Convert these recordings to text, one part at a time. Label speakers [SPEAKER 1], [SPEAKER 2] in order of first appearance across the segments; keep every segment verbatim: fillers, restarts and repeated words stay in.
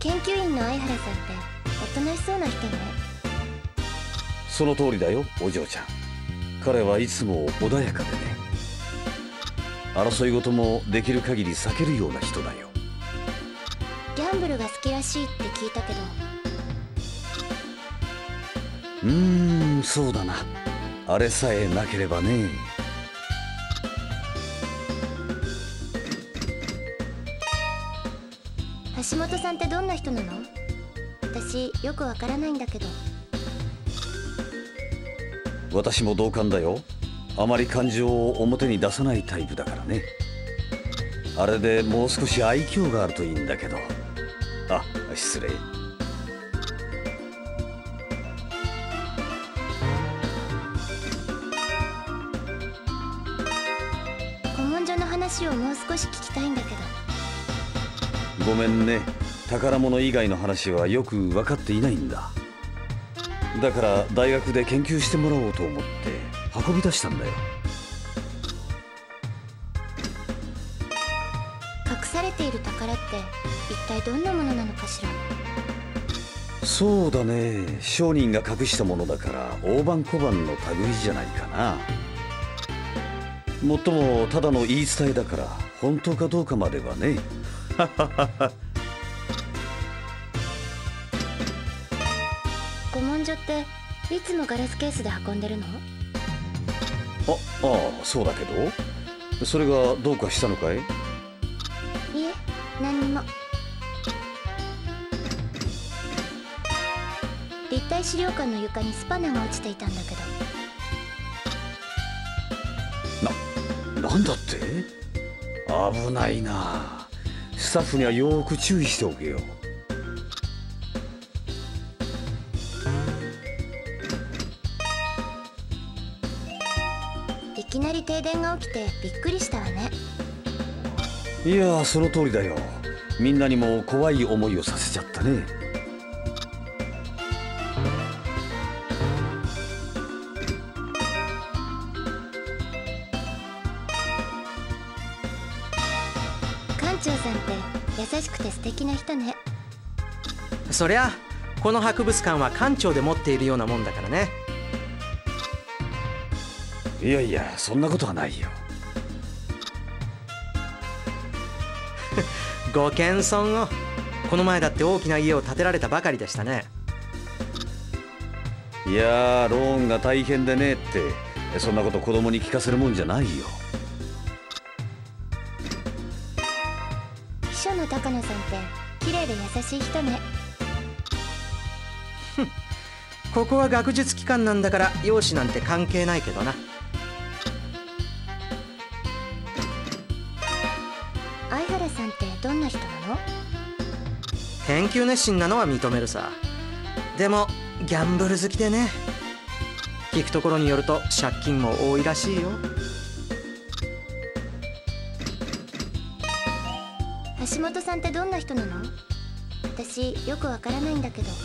[SPEAKER 1] 研究員の相原さんっておとなしそうな人ね。
[SPEAKER 2] その通りだよ、お嬢ちゃん。彼はいつも穏やかでね、争い事もできる限り避けるような人だよ。
[SPEAKER 1] ギャンブルが好きらしいって聞いたけど。
[SPEAKER 2] うーん、そうだな。あれさえなければね。
[SPEAKER 1] 橋本さんってどんな人なの？私よくわからないんだけど。
[SPEAKER 2] 私も同感だよ。あまり感情を表に出さないタイプだからね。あれでもう少し愛嬌があるといいんだけど。あ、失礼。
[SPEAKER 1] 古文書の話をもう少し聞きたいんだけど。
[SPEAKER 2] ごめんね、宝物以外の話はよく分かっていないんだ。だから大学で研究してもらおうと思って運び出したんだよ。
[SPEAKER 1] 隠されている宝って一体どんなものなのかしら？
[SPEAKER 2] そうだね、商人が隠したものだから大判小判の類じゃないかな。もっともただの言い伝えだから本当かどうかまではね。
[SPEAKER 1] 古文書っていつもガラスケースで運んでるの？
[SPEAKER 2] あ、ああ、そうだけど、それがどうかしたのかい？
[SPEAKER 1] いえ、何にも。立体資料館の床にスパナが落ちていたんだけ
[SPEAKER 2] ど。な、なんだって？危ないな。スタッフにはよーく注意しておけよ。
[SPEAKER 1] いきなり停電が起きてびっくりしたわね。
[SPEAKER 2] いや、その通りだよ。みんなにも怖い思いをさせちゃったね。
[SPEAKER 1] 館長さんって優しくて素敵な人ね。
[SPEAKER 3] そりゃこの博物館は館長で持っているようなもんだからね。
[SPEAKER 2] いやいや、そんなことはないよ。
[SPEAKER 3] ご謙遜を。この前だって大きな家を建てられたばかりでしたね。
[SPEAKER 2] いやー、ローンが大変でねって、そんなこと子供に聞かせるもんじゃないよ。
[SPEAKER 1] 秘書の高野さんって綺麗で優しい人ね。
[SPEAKER 3] ここは学術機関なんだから容姿なんて関係ないけどな。
[SPEAKER 1] 相原さんってどんな人なの？
[SPEAKER 3] 研究熱心なのは認めるさ。でもギャンブル好きでね。聞くところによると借金も多いらしいよ。
[SPEAKER 1] 橋本さんってどんな人なの？私よくわからないんだけど。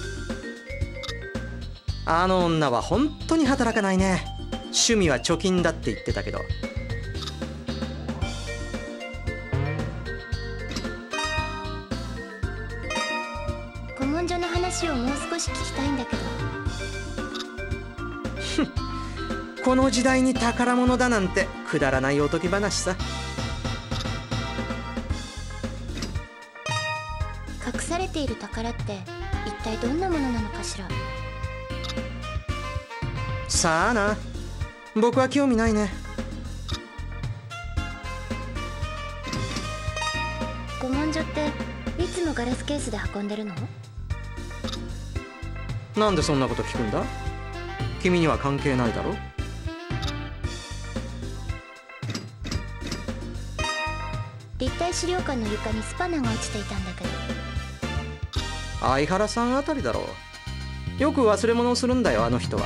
[SPEAKER 3] あの女は本当に働かないね。趣味は貯金だって言ってたけど。
[SPEAKER 1] 古文書の話をもう少し聞きたいんだけど。
[SPEAKER 3] この時代に宝物だなんてくだらないおとぎ話さ。
[SPEAKER 1] 隠されている宝って一体どんなものなのかしら？
[SPEAKER 3] さあな、僕は興味ないね。
[SPEAKER 1] 古文書っていつもガラスケースで運んでるの？
[SPEAKER 3] なんでそんなこと聞くんだ？君には関係ないだろ。
[SPEAKER 1] 立体資料館の床にスパナが落ちていたんだけど。
[SPEAKER 3] 相原さんあたりだろう。よく忘れ物をするんだよ、あの人は。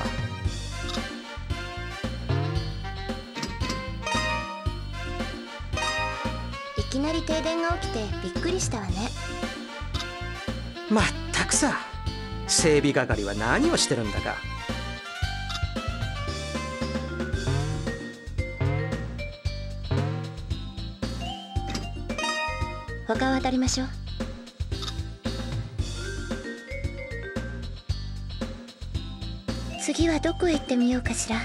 [SPEAKER 1] いきなり停電が起きてびっくりしたわね。
[SPEAKER 3] まったくさ、整備係は何をしてるんだか。
[SPEAKER 1] 他を当たりましょう。 次はどこへ行ってみようかしら。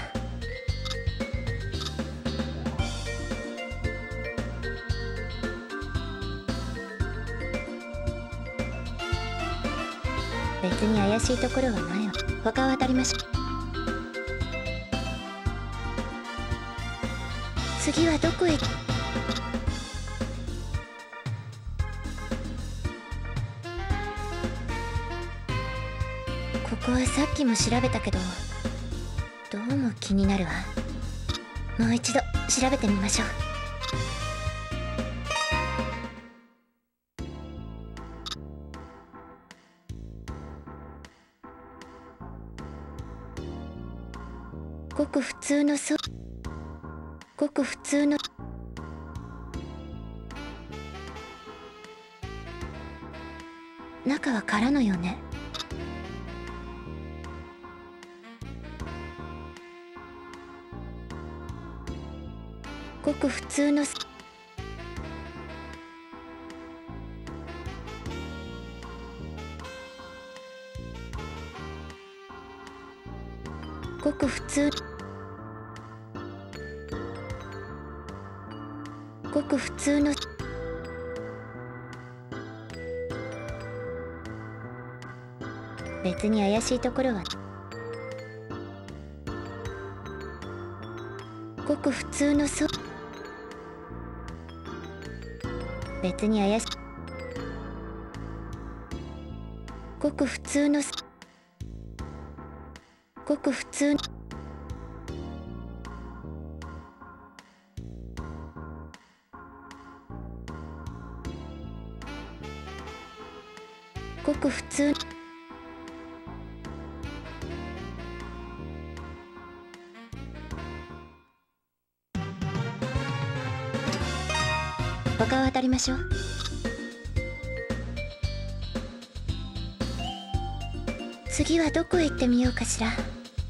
[SPEAKER 1] 別に怪しいところはないわ。他は当たりましょう。次はどこへ。ここはさっきも調べたけど、どうも気になるわ。もう一度調べてみましょう。ごく普通のそごく普通の中は空のよね。ごく普通のごく普通ごく普通の別に怪しいところはごく普通のそ別に怪しいごく普通のごく普通のごく普通他を当たりましょう。次はどこへ行ってみようかしら。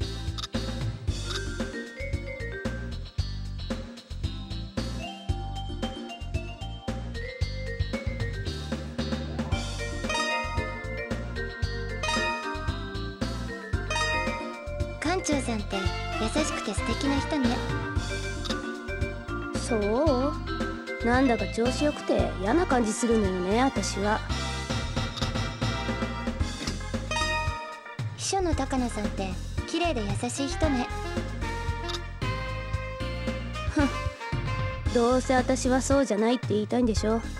[SPEAKER 1] 館長さんって優しくて素敵な人ね。
[SPEAKER 4] そう？なんだか調子よくて嫌な感じするのよね、私は。
[SPEAKER 1] 秘書の高野さんって綺麗で優しい人ね。
[SPEAKER 4] ふん、どうせ私はそうじゃないって言いたいんでしょ。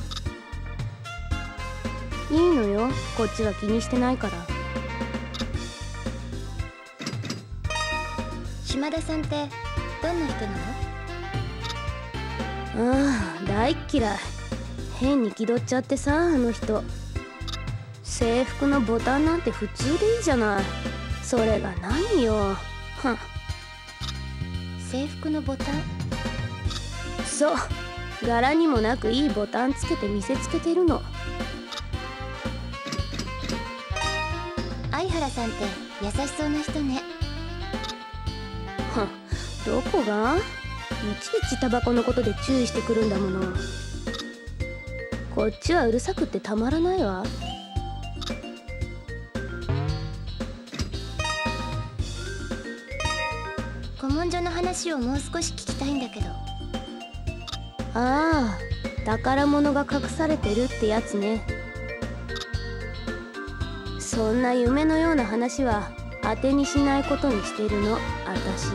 [SPEAKER 4] いいのよ、こっちは気にしてないから。
[SPEAKER 1] 島田さんってどんな人なの？
[SPEAKER 4] ああ、大っ嫌い。変に気取っちゃってさ、あの人。制服のボタンなんて普通でいいじゃない。それが何よ。はん。
[SPEAKER 1] 制服のボタン？
[SPEAKER 4] そう、柄にもなくいいボタンつけて見せつけてるの。
[SPEAKER 1] 相原さんって優しそうな人ね。
[SPEAKER 4] はん、どこが？いちいちタバコのことで注意してくるんだもの。こっちはうるさくってたまらないわ。
[SPEAKER 1] 古文書の話をもう少し聞きたいんだけど。
[SPEAKER 4] ああ、宝物が隠されてるってやつね。そんな夢のような話は当てにしないことにしてるの、私。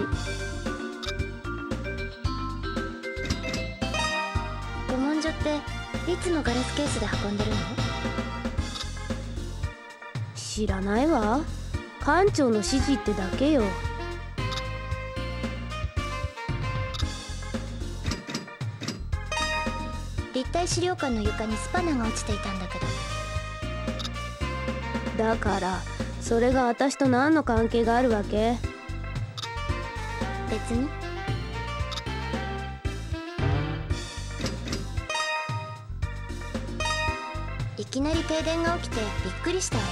[SPEAKER 1] 古文書っていつもガラスケースで運んでるの？
[SPEAKER 4] 知らないわ。館長の指示ってだけよ。
[SPEAKER 1] 立体資料館の床にスパナが落ちていたんだけど。
[SPEAKER 4] だからそれが私と何の関係があるわけ？
[SPEAKER 1] 別に。いきなり停電が起きてびっくりしたわね。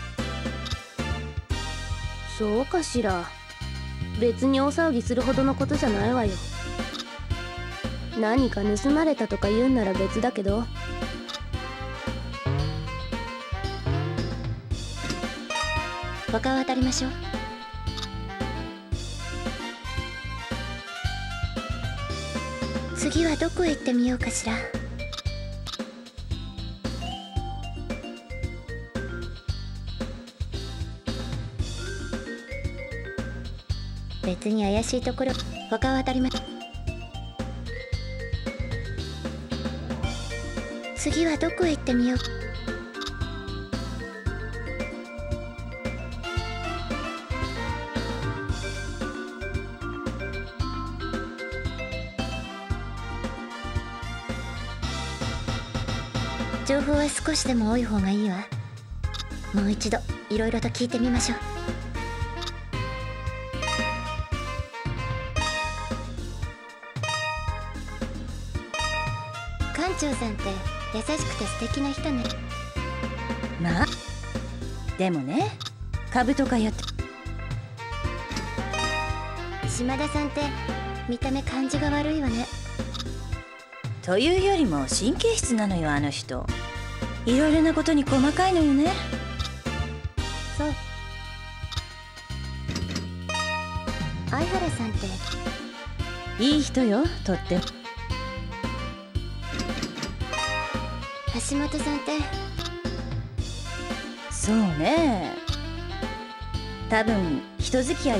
[SPEAKER 4] そうかしら。別に大騒ぎするほどのことじゃないわよ。何か盗まれたとか言うんなら別だけど。
[SPEAKER 1] 他を当たりましょう。 次はどこへ行ってみようかしら。別に怪しいところ他は当たり前。次はどこへ行ってみよう。情報は少しでも多い方がいいわ。もう一度いろいろと聞いてみましょう。館長さんって優しくて素敵な人ね。
[SPEAKER 5] まあでもね、株とかやって
[SPEAKER 1] 島田さんって見た目感じが悪いわね。
[SPEAKER 5] というよりも神経質なのよ、あの人。いろいろなことに細かいのよね。
[SPEAKER 1] そう。相原さんって
[SPEAKER 5] いい人よ、とっても。
[SPEAKER 1] 橋本さんって
[SPEAKER 5] そうね、多分人付き合い。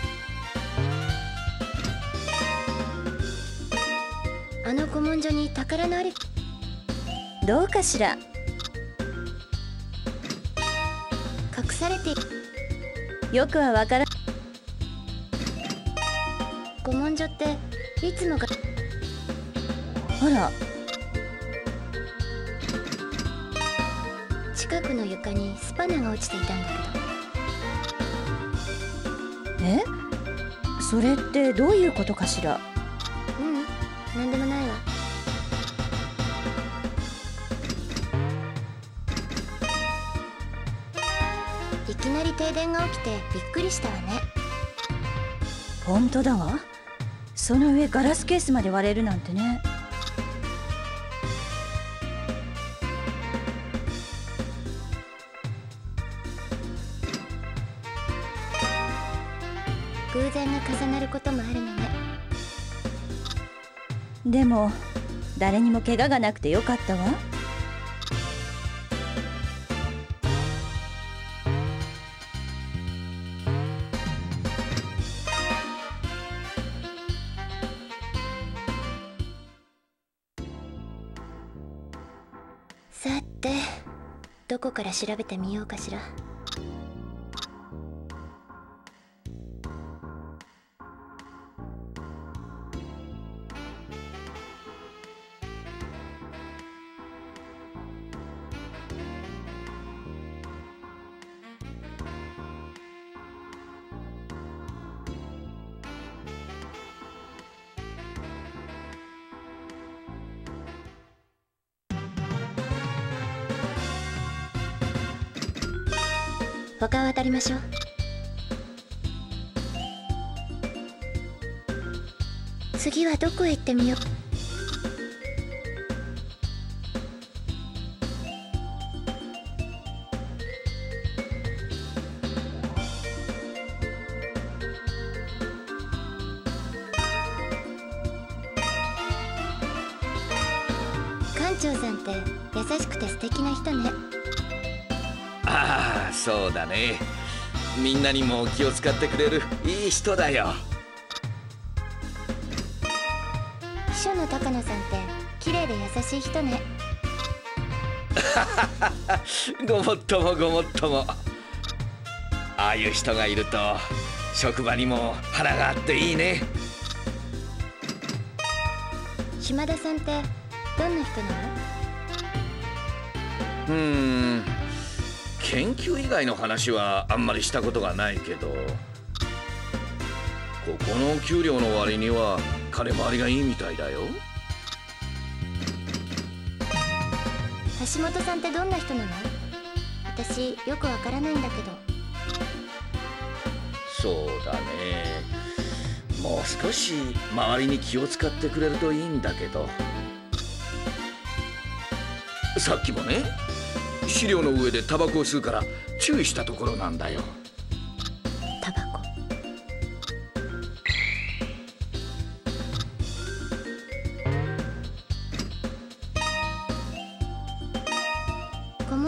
[SPEAKER 1] あの古文書に宝のあり。
[SPEAKER 5] どうかしら。
[SPEAKER 1] 隠されている。
[SPEAKER 5] よくはわからん。
[SPEAKER 1] 古文書っていつもが。
[SPEAKER 5] ほら、
[SPEAKER 1] 近くの床にスパナが落ちていたんだけど。
[SPEAKER 5] え、それってどういうことかしら。
[SPEAKER 1] ううん、なんでもないわ。いきなり停電が起きてびっくりしたわね。
[SPEAKER 5] 本当だわ。その上ガラスケースまで割れるなんてね。
[SPEAKER 1] 偶然が重なることもあるのね。
[SPEAKER 5] でも誰にも怪我がなくてよかったわ。
[SPEAKER 1] さて、どこから調べてみようかしら。他を当たりましょう。次はどこへ行ってみよう。館長さんって優しくて素敵な人ね。
[SPEAKER 6] ああ、そうだね。みんなにも気を使ってくれるいい人だよ。
[SPEAKER 1] 秘書の高野さんって綺麗で優しい人ね。
[SPEAKER 6] ごもっともごもっとも。ああいう人がいると職場にも花があっていいね。
[SPEAKER 1] 島田さんってどんな人なの？
[SPEAKER 6] うーん、研究以外の話はあんまりしたことがないけど、ここの給料の割には金回りがいいみたいだよ。
[SPEAKER 1] 橋本さんってどんな人なの？私よくわからないんだけど。
[SPEAKER 6] そうだね。もう少し周りに気を使ってくれるといいんだけど。さっきもね、資料の上でタバコを吸うから注意したところなんだよ。
[SPEAKER 1] タバコ。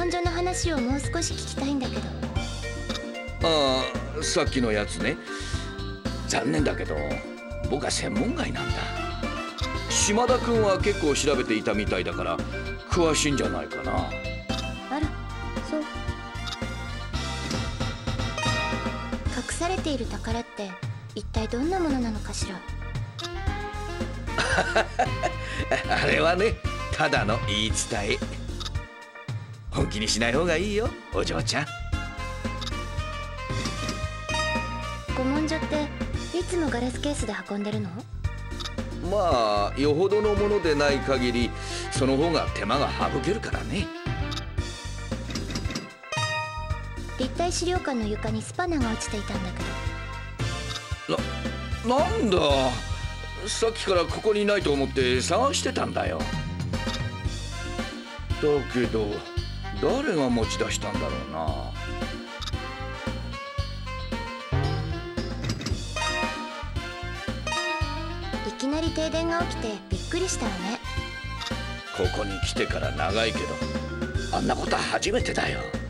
[SPEAKER 1] 文書の話をもう少し聞きたいんだけど。
[SPEAKER 6] ああ、さっきのやつね。残念だけど僕は専門外なんだ。島田君は結構調べていたみたいだから詳しいんじゃないかな。
[SPEAKER 1] あら、そう。隠されている宝って一体どんなものなのかしら。
[SPEAKER 6] あれはね、ただの言い伝え。本気にしない方がいいよ、お嬢ちゃん。
[SPEAKER 1] 古文書っていつもガラスケースで運んでるの？
[SPEAKER 6] まあよほどのものでない限りその方が手間が省けるからね。
[SPEAKER 1] 立体資料館の床にスパナが落ちていたんだけ
[SPEAKER 6] ど。な、なんだ、さっきからここにないと思って探してたんだよ。だけど誰が持ち出したんだろうな。
[SPEAKER 1] いきなり停電が起きてびっくりしたわね。
[SPEAKER 6] ここに来てから長いけどあんなことは初めてだよ。